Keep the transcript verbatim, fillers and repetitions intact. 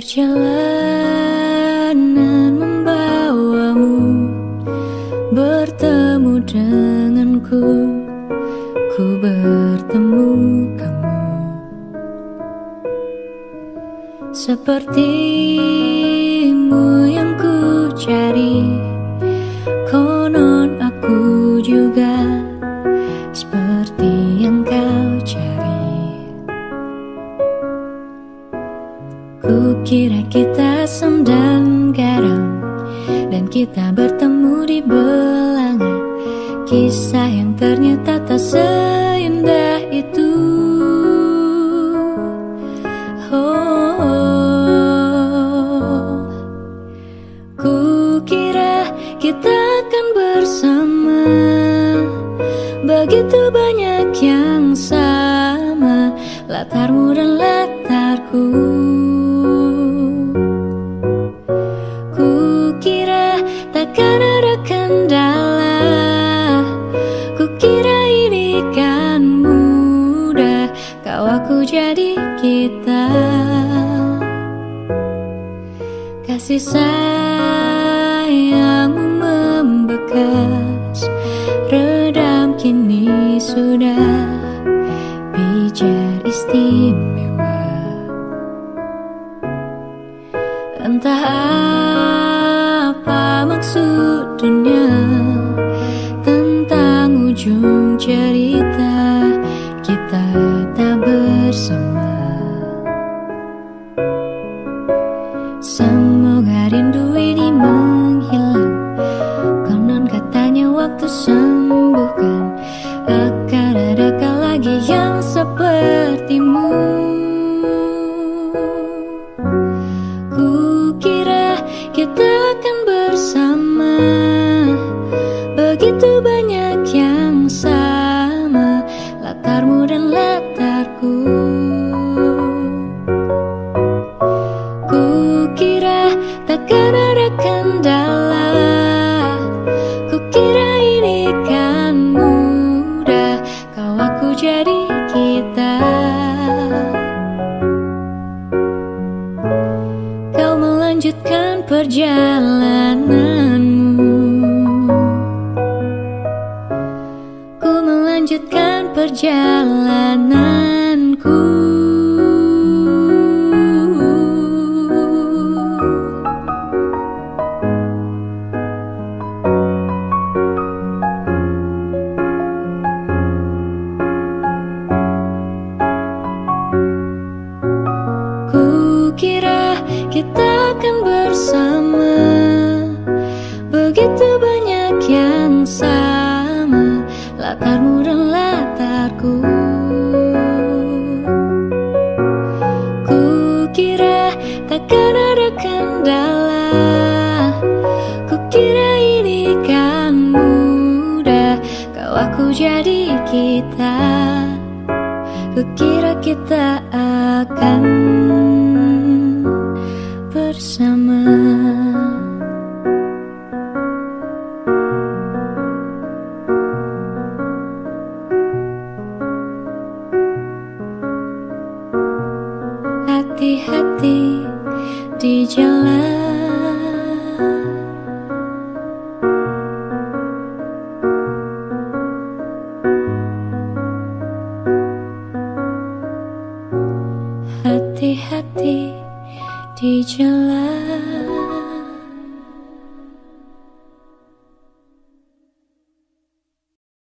Perjalanan membawamu bertemu denganku, ku bertemu kamu. Sepertimu yang ku cari, konon aku juga seperti yang kau cari. Ku kira kita asam dan garam, dan kita bertemu di belanga. Kisah yang ternyata tak seindah itu. Oh, oh. Ku kira kita akan bersama, begitu banyak yang sama, latarmu dan latarku. Takkan ada kendala, ku kira ini kan mudah, kau aku jadi kita. Kasih sayangmu membekas, redam kini sudah pijar istimewa. Entah apa maksud dunia tentang ujung cerita kita tak bersama. Semoga rindu ini menghilang, konon katanya waktu sembuhkan. Akan adakah lagi yang sepertimu? Kita akan bersama, begitu banyak yang sama, latarmu dan latarku. Ku kira takkan ada kendala, ku kira ini kan mudah, kau aku jadi kita. Kau melanjutkan perjalananmu, ku melanjutkan perjalananku. Ku kira kita akan bersama, begitu banyak yang sama, latarmu dan latarku. Ku kira takkan ada kendala, ku kira ini kan mudah, kau aku jadi kita. Ku kira kita akan bersama. Hati-hati di jalan, hati-hati di jalan.